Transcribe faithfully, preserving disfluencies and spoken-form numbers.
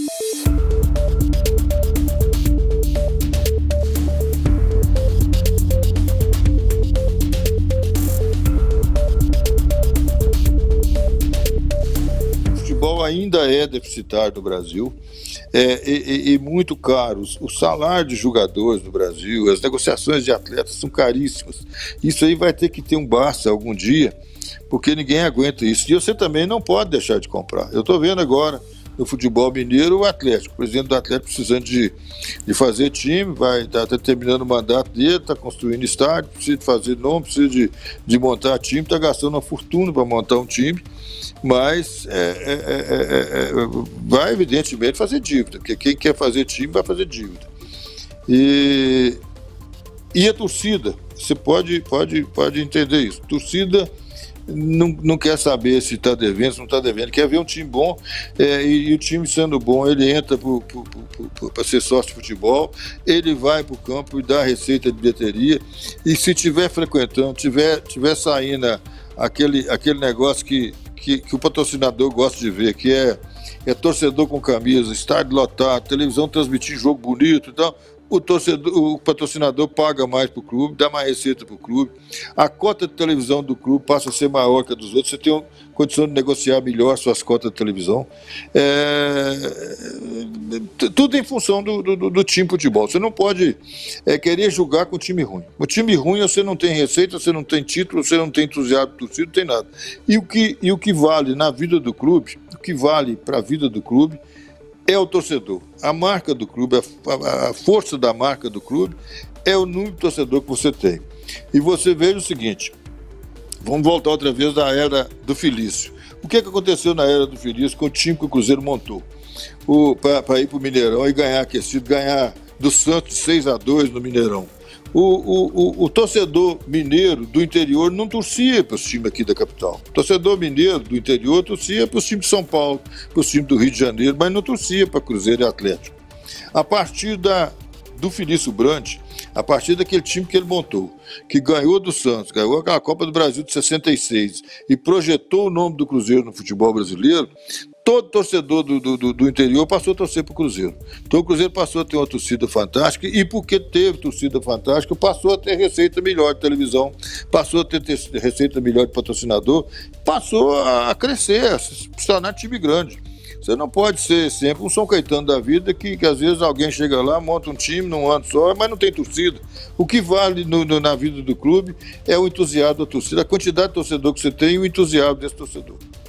Ainda é deficitário no Brasil, é, e, e muito caros. O salário de jogadores no Brasil, as negociações de atletas são caríssimas. Isso aí vai ter que ter um basta algum dia, porque ninguém aguenta isso. E você também não pode deixar de comprar. Eu estou vendo agora no futebol mineiro o Atlético, o presidente do Atlético precisando de, de fazer time, vai estar tá, tá terminando o mandato dele, está construindo estádio, precisa de fazer nome, precisa de, de montar time, está gastando uma fortuna para montar um time, mas é, é, é, é, vai evidentemente fazer dívida, porque quem quer fazer time vai fazer dívida. E, e a torcida, você pode, pode, pode entender isso, torcida Não, não quer saber se está devendo, se não está devendo, quer ver um time bom, é, e, e o time sendo bom, ele entra para ser sócio de futebol, ele vai para o campo e dá receita de bilheteria, e se estiver frequentando, tiver, tiver saindo aquele, aquele negócio que, que, que o patrocinador gosta de ver, que é, é torcedor com camisa, estádio lotado, televisão transmitir jogo bonito e tal, O, torcedor, o patrocinador paga mais para o clube, dá mais receita para o clube, a cota de televisão do clube passa a ser maior que a dos outros, você tem uma condição de negociar melhor suas cotas de televisão. É, tudo em função do, do, do time de futebol. Você não pode é, querer jogar com time ruim. O time ruim você não tem receita, você não tem título, você não tem entusiasmo do torcida, não tem nada. E o que, e o que vale na vida do clube, o que vale para a vida do clube, é o torcedor. A marca do clube, a, a força da marca do clube é o número de torcedor que você tem. E você veja o seguinte, vamos voltar outra vez da era do Felício. O que, é que aconteceu na era do Felício com o time que o Cruzeiro montou? Para ir para o Mineirão e ganhar aquecido, ganhar do Santos seis a dois no Mineirão. O, o, o, o torcedor mineiro do interior não torcia para os times aqui da capital. O torcedor mineiro do interior torcia para os times de São Paulo, para os times do Rio de Janeiro, mas não torcia para Cruzeiro e Atlético. A partir da, do Felício Brandi, a partir daquele time que ele montou, que ganhou do Santos, ganhou aquela Copa do Brasil de sessenta e seis e projetou o nome do Cruzeiro no futebol brasileiro, todo torcedor do, do, do interior passou a torcer para o Cruzeiro. Então o Cruzeiro passou a ter uma torcida fantástica e porque teve torcida fantástica, passou a ter receita melhor de televisão, passou a ter, ter receita melhor de patrocinador, passou a crescer, a se tornar time grande. Você não pode ser sempre um São Caetano da vida que, que às vezes alguém chega lá, monta um time num ano só, mas não tem torcida. O que vale no, no, na vida do clube é o entusiasmo da torcida, a quantidade de torcedor que você tem e o entusiasmo desse torcedor.